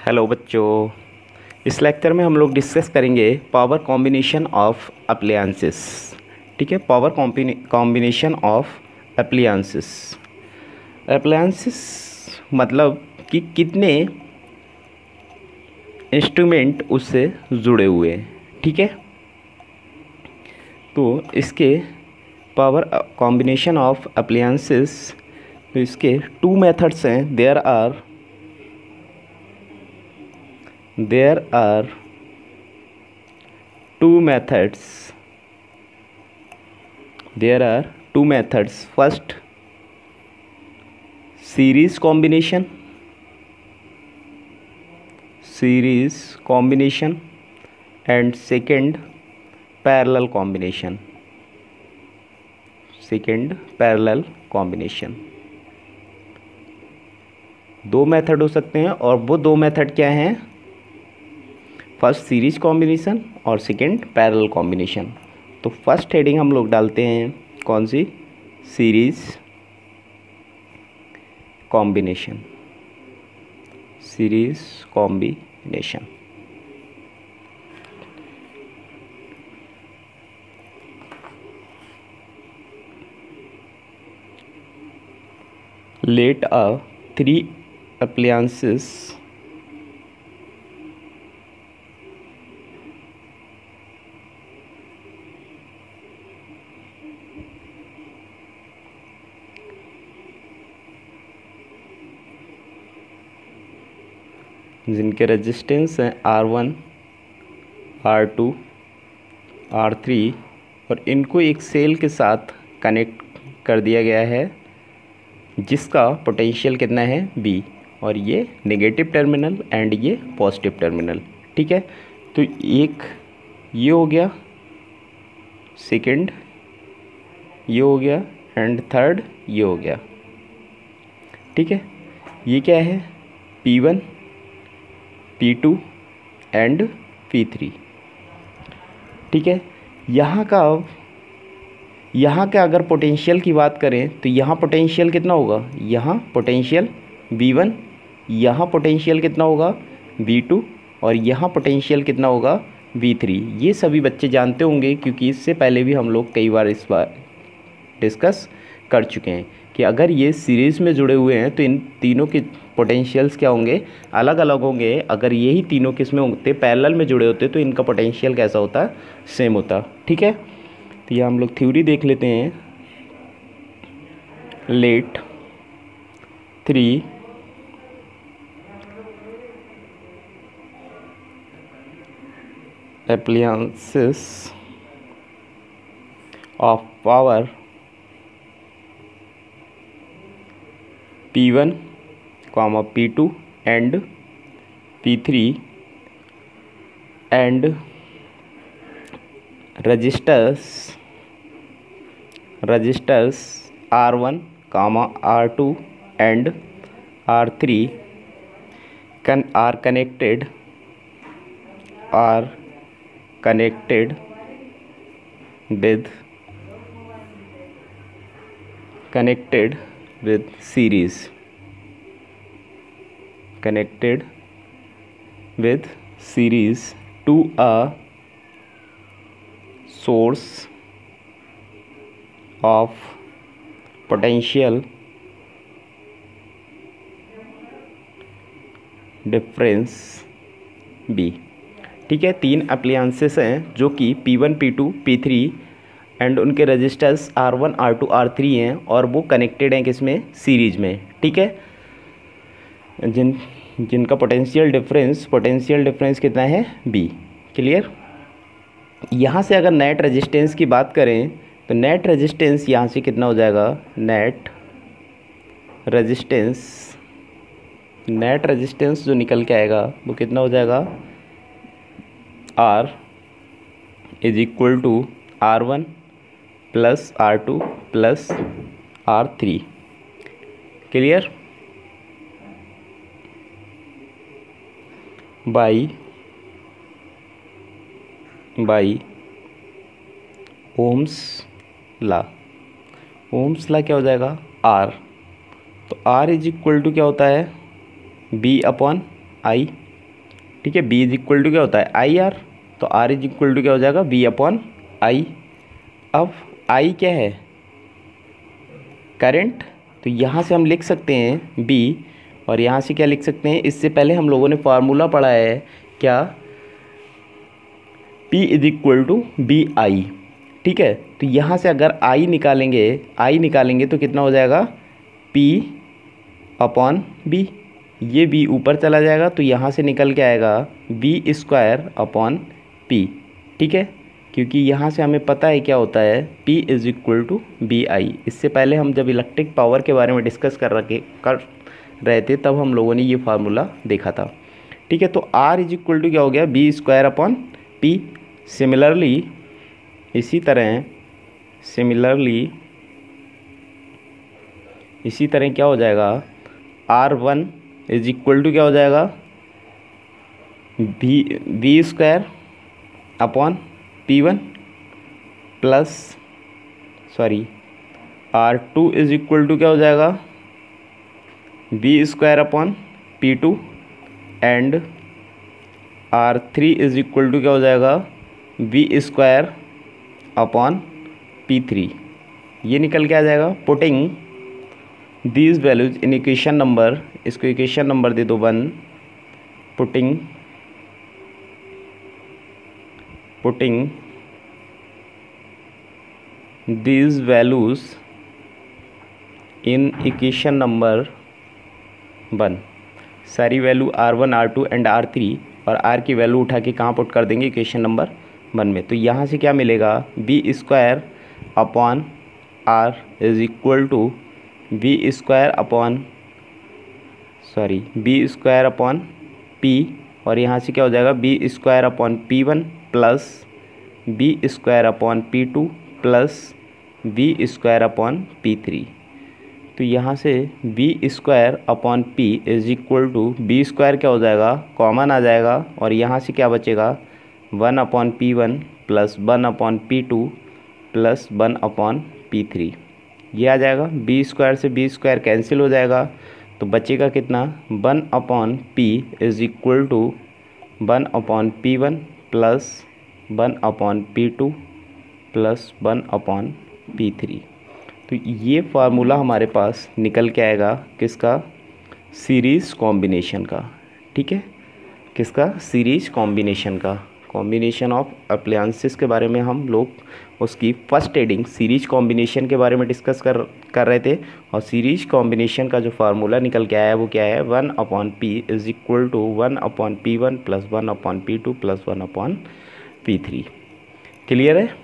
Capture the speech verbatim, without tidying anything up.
Hello बच्चों, इस lecture में हम लोग डिस्कस करेंगे पावर कॉम्बिनेशन ऑफ अप्लायंसेस। ठीक है, power combination of appliances. Appliances मतलब कि कितने इंस्ट्रूमेंट उससे जुड़े हुए हैं। ठीक है, तो इसके पावर कॉम्बिनेशन ऑफ अप्लायंसेस, तो इसके टू मेथड्स हैं। There are there are two methods there are two methods first, series combination series combination and second, parallel combination second parallel combination। दो मेथड हो सकते हैं और वो दो मेथड क्या हैं? फर्स्ट सीरीज कॉम्बिनेशन और सेकंड पैरेलल कॉम्बिनेशन। तो फर्स्ट हेडिंग हम लोग डालते हैं कौन सी? Series combination series combination. Let a three appliances जिनके रेजिस्टेंस हैं R one, R two, R three, और इनको एक सेल के साथ कनेक्ट कर दिया गया है जिसका पोटेंशियल कितना है? बी, और ये नेगेटिव टर्मिनल एंड ये पॉजिटिव टर्मिनल। ठीक है, तो एक ये हो गया, सेकंड ये हो गया एंड थर्ड ये हो गया। ठीक है, ये क्या है? P one, P two and P three. ठीक है, यहाँ का यहाँ का अगर पोटेंशियल की बात करें तो यहाँ पोटेंशियल कितना होगा? यहाँ पोटेंशियल वी वन, यहाँ पोटेंशियल कितना होगा? वी टू, और यहाँ पोटेंशियल कितना होगा? V three. ये सभी बच्चे जानते होंगे क्योंकि इससे पहले भी हम लोग कई बार इस बार डिस्कस कर चुके हैं कि अगर ये सीरीज़ में जुड़े हुए हैं तो इन तीनों के पोटेंशियल्स क्या होंगे? अलग अलग होंगे। अगर यही तीनों किस में होते? पैरेलल में जुड़े होते तो इनका पोटेंशियल कैसा होता? सेम होता। ठीक है, तो यह हम लोग थ्योरी देख लेते हैं। Let three appliances of power P one, P two and P three and registers registers R one, R two and R three can are connected are connected with connected with series connected with series to a source of potential difference B। ठीक है, तीन appliances हैं जो कि P one, P two, P three and उनके registers R one, R two, R three हैं और वो कनेक्टेड हैं किसमें? सीरीज में। ठीक है, जिन जिनका पोटेंशियल डिफरेंस पोटेंशियल डिफरेंस कितना है? बी। क्लियर? यहाँ से अगर नेट रेजिस्टेंस की बात करें तो नेट रेजिस्टेंस यहाँ से कितना हो जाएगा? नेट रेजिस्टेंस नेट रेजिस्टेंस जो निकल के आएगा वो कितना हो जाएगा? R is equal to R one plus R two plus R three. Clear? By by ohm's law. Ohm's law क्या हो जाएगा? R। तो R इज इक्वल टू क्या होता है? B upon I. ठीक है। बी इज इक्वल टू क्या होता है आई आर, तो आर इज इक्वल टू क्या हो जाएगा बी अपॉन आई। अब आई क्या है करंट, तो यहाँ से हम लिख सकते हैं बी, और यहाँ से क्या लिख सकते हैं, इससे पहले हम लोगों ने फार्मूला पढ़ा है क्या, P is equal to B I. ठीक है, तो यहाँ से अगर I निकालेंगे I निकालेंगे तो कितना हो जाएगा P अपॉन बी, ये B ऊपर चला जाएगा तो यहाँ से निकल के आएगा बी स्क्वायर अपॉन पी। ठीक है, क्योंकि यहाँ से हमें पता है क्या होता है P is equal to B I. इससे पहले हम जब इलेक्ट्रिक पावर के बारे में डिस्कस कर रखे कर रहे थे तब हम लोगों ने ये फार्मूला देखा था। ठीक है, तो R इज इक्वल टू क्या हो गया B square upon P. Similarly इसी तरह सिमिलरली इसी तरह क्या हो जाएगा R one is equal to क्या हो जाएगा B B square upon P one plus sorry R two is equal to क्या हो जाएगा B square upon P two and R three is equal to क्या हो जाएगा B square upon P three. ये निकल के आ जाएगा। Putting these values in equation number, इसको इक्वेशन नंबर दे दो one. Putting putting these values in equation number one, सारी value R one R two and R three और आर की वैल्यू उठा के कहाँ पुट कर देंगे इक्वेशन नंबर वन में। तो यहाँ से क्या मिलेगा B square upon R is equal to B square upon sorry B square upon P, और यहाँ से क्या हो जाएगा B square upon P one plus B square upon P two plus B square upon P three. तो यहाँ से B square upon P is equal to B square क्या हो जाएगा कॉमन आ जाएगा, और यहाँ से क्या बचेगा one upon P one plus one upon P two plus one upon P three. ये आ जाएगा बी स्क्वायर से बी स्क्वायर कैंसिल हो जाएगा, तो बचेगा कितना one upon P is equal to one upon P one plus one upon P two plus one upon P three. तो ये फार्मूला हमारे पास निकल के आएगा किसका सीरीज़ कॉम्बिनेशन का। ठीक है, किसका सीरीज कॉम्बिनेशन का। कॉम्बिनेशन ऑफ अप्लायंसेस के बारे में हम लोग उसकी फर्स्ट हेडिंग सीरीज कॉम्बिनेशन के बारे में डिस्कस कर कर रहे थे, और सीरीज कॉम्बिनेशन का जो फार्मूला निकल के आया है वो क्या है one upon P is equal to one upon P one plus one upon P two plus one upon P three. Clear है।